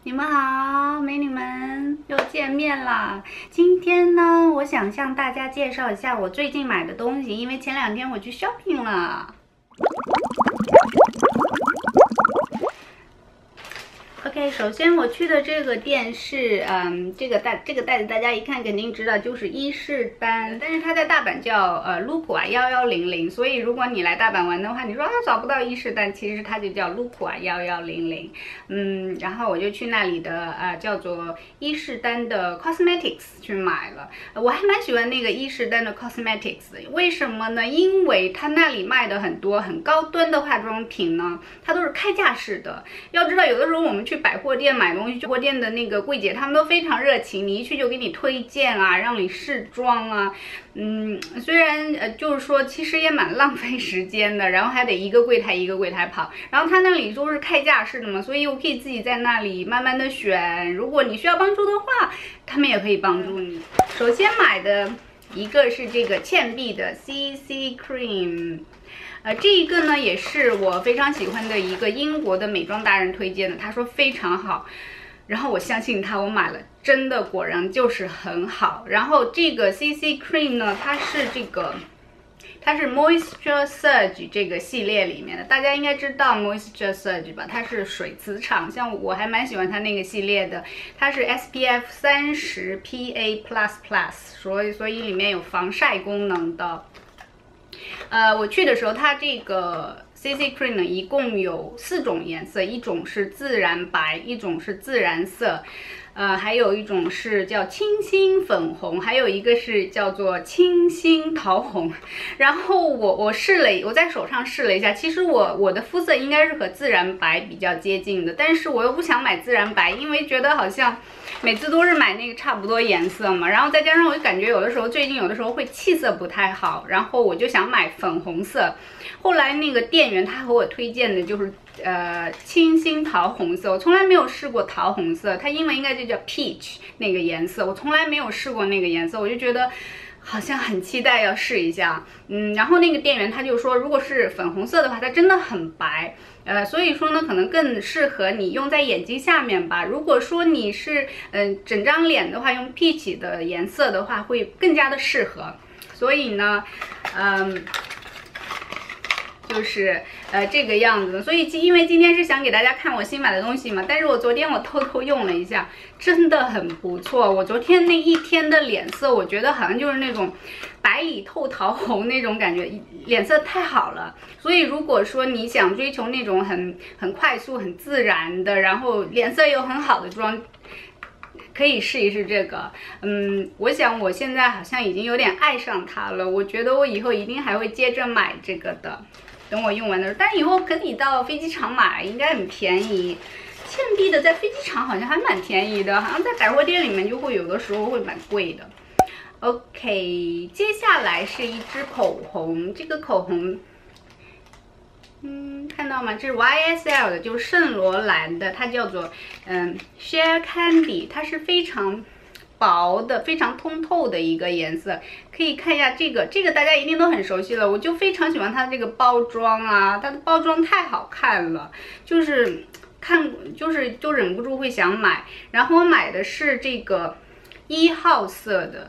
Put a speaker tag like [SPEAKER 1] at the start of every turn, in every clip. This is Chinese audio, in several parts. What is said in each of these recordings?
[SPEAKER 1] 你们好，美女们又见面啦！今天呢，我想向大家介绍一下我最近买的东西，因为前2天我去 shopping 了。OK， 首先我去的这个店是，这个袋子大家一看肯定知道，就是伊势丹，但是它在大阪叫Volupte 1100，所以如果你来大阪玩的话，你说找不到伊势丹，其实它就叫 Volupte 1100。然后我就去那里的叫做伊势丹的 cosmetics 去买了，我还蛮喜欢那个伊势丹的 cosmetics， 为什么呢？因为它那里卖的很多很高端的化妆品呢，它都是开架式的。要知道，有的时候我们去百货店买东西，百货店的那个柜姐他们都非常热情，你一去就给你推荐啊，让你试妆啊。虽然就是说其实也蛮浪费时间的，然后还得一个柜台一个柜台跑，然后他那里都是开架式的嘛，所以我可以自己在那里慢慢的选，如果你需要帮助的话，他们也可以帮助你。首先买的一个是这个倩碧的 CC Cream。这一个呢也是我非常喜欢的一个英国的美妆达人推荐的，他说非常好，然后我相信他，我买了，真的果然就是很好。然后这个 CC Cream 呢，它是Moisture Surge 这个系列里面的，大家应该知道 Moisture Surge 吧？它是水磁场，像我还蛮喜欢它那个系列的，它是 SPF 30 PA++， 所以里面有防晒功能的。我去的时候，它这个 CC Cream 呢，一共有4种颜色，一种是自然白，一种是自然色，还有一种是叫清新粉红，还有一个是叫做清新桃红。然后我在手上试了一下，其实我的肤色应该是和自然白比较接近的，但是我又不想买自然白，因为觉得好像每次都是买那个差不多颜色嘛，然后再加上我就感觉最近有的时候会气色不太好，然后我就想买粉红色。后来那个店员他和我推荐的就是清新桃红色，我从来没有试过桃红色，它英文应该就叫 peach 那个颜色，我从来没有试过那个颜色，我就觉得好像很期待要试一下。然后那个店员他就说，如果是粉红色的话，它真的很白。所以说呢，可能更适合你用在眼睛下面吧。如果说你是整张脸的话，用 peach 的颜色的话，会更加的适合。所以呢，就是这个样子。所以因为今天是想给大家看我新买的东西嘛，但是昨天我偷偷用了一下，真的很不错。我昨天那一天的脸色，我觉得好像就是那种白里透桃红那种感觉，脸色太好了。所以如果说你想追求那种很快速、很自然的，然后脸色又很好的妆，可以试一试这个。我想我现在好像已经有点爱上它了，我觉得我以后一定还会接着买这个的。等我用完的时候，但以后可以到飞机场买，应该很便宜。倩碧的在飞机场好像还蛮便宜的，好像在百货店里面就会有的时候会蛮贵的。OK， 接下来是一支口红，这个口红，看到吗？这是 YSL 的，就是圣罗兰的，它叫做Share Candy， 它是非常薄的、非常通透的一个颜色。可以看一下这个大家一定都很熟悉了，我就非常喜欢它的这个包装啊，它的包装太好看了，就是就忍不住会想买。然后我买的是这个1号色的。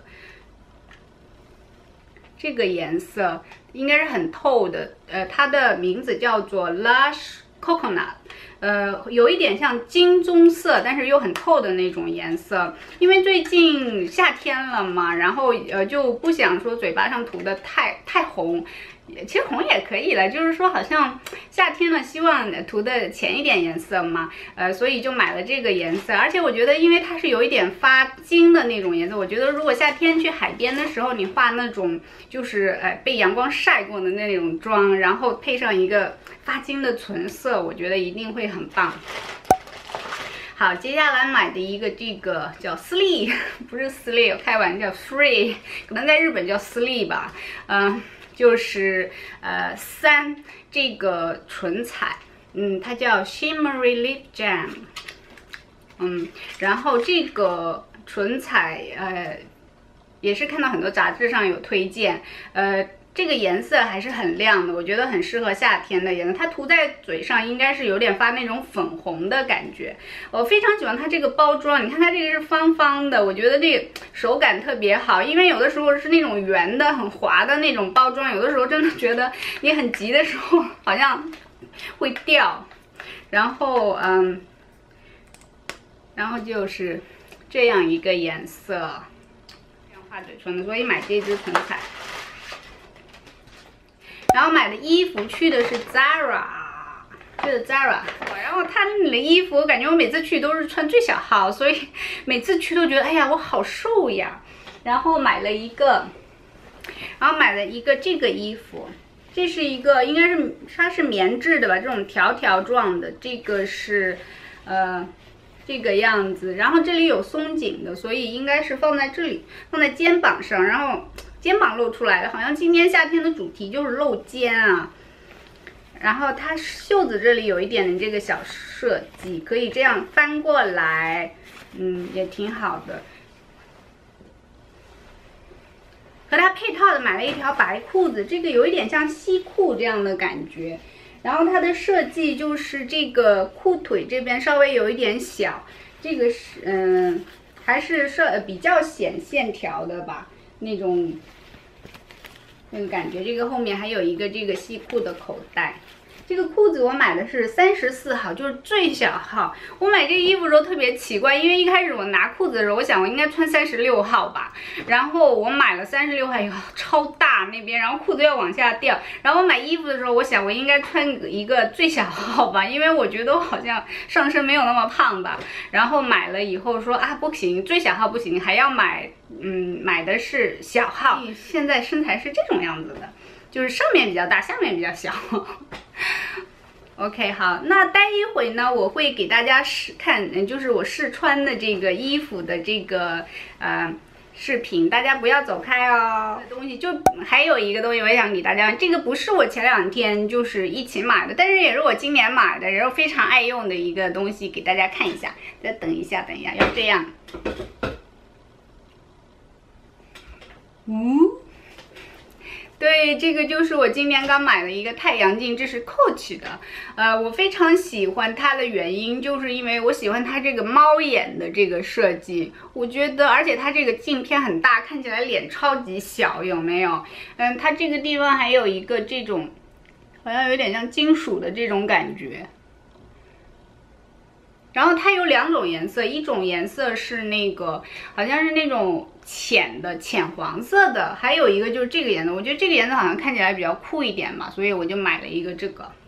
[SPEAKER 1] 这个颜色应该是很透的，它的名字叫做 Lush Coconut， 有一点像金棕色，但是又很透的那种颜色。因为最近夏天了嘛，然后就不想说嘴巴上涂的太红。其实红也可以了，就是说好像夏天了，希望涂的浅一点颜色嘛，所以就买了这个颜色。而且我觉得，因为它是有一点发金的那种颜色，我觉得如果夏天去海边的时候，你化那种就是被阳光晒过的那种妆，然后配上一个发金的唇色，我觉得一定会很棒。好，接下来买的一个这个叫丝丽，不是丝丽，我开玩笑 ，free， 可能在日本叫丝丽吧，就是3这个唇彩，它叫 shimmering lip jam， 然后这个唇彩也是看到很多杂志上有推荐， 这个颜色还是很亮的，我觉得很适合夏天的颜色。它涂在嘴上应该是有点发那种粉红的感觉。我非常喜欢它这个包装，你看它这个是方方的，我觉得这个手感特别好。因为有的时候是那种圆的、很滑的那种包装，有的时候真的觉得你很急的时候好像会掉。然后就是这样一个颜色，这样画嘴唇的，所以买这支唇彩。然后买的衣服去的是 Zara， 然后他那里的衣服，我感觉我每次去都是穿最小号，所以每次去都觉得哎呀我好瘦呀。然后买了一个这个衣服，这是一个应该是它是棉质的吧，这种条条状的，这个是这个样子，然后这里有松紧的，所以应该是放在这里，放在肩膀上，然后肩膀露出来了，好像今年夏天的主题就是露肩啊。然后它袖子这里有一点的这个小设计，可以这样翻过来，也挺好的。和它配套的买了一条白裤子，这个有一点像西裤这样的感觉。然后它的设计就是这个裤腿这边稍微有一点小，这个是还是比较显线条的吧，那种感觉。这个后面还有一个这个西裤的口袋。这个裤子我买的是34号，就是最小号。我买这个衣服的时候特别奇怪，因为一开始我拿裤子的时候，我想我应该穿36号吧，然后我买了36号以后超大那边，然后裤子要往下掉。然后我买衣服的时候，我想我应该穿一个最小号吧，因为我觉得我好像上身没有那么胖吧。然后买了以后说啊不行，最小号不行，还要买买的是小号。现在身材是这种样子的，就是上面比较大，下面比较小。OK， 好，那待一会呢，我会给大家看，就是我试穿的这个衣服的这个视频，大家不要走开哦。东西就还有一个东西，我也想给大家，这个不是我前2天就是一起买的，但是也是我今年买的，然后非常爱用的一个东西，给大家看一下。再等一下，要这样。对，这个就是我今年刚买的一个太阳镜，这是 Coach 的。我非常喜欢它的原因，就是因为我喜欢它这个猫眼的这个设计。我觉得，而且它这个镜片很大，看起来脸超级小，有没有？它这个地方还有一个这种，好像有点像金属的这种感觉。然后它有2种颜色，一种颜色是那个好像是那种浅黄色的，还有一个就是这个颜色。我觉得这个颜色好像看起来比较酷一点嘛，所以我就买了一个这个。